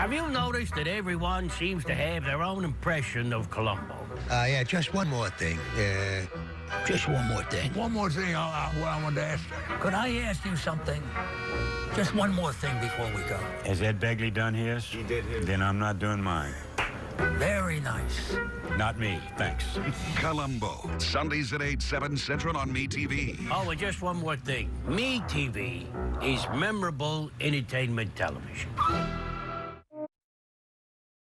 Have you noticed that everyone seems to have their own impression of Columbo? Yeah, just one more thing. Just one more thing. One more thing I wanted to ask you. Could I ask you something? Just one more thing before we go. Has Ed Begley done his? He did his. Then I'm not doing mine. Very nice. Not me, thanks. Columbo, Sundays at 8, 7 Central on METV. Oh, and just one more thing. METV is memorable entertainment television.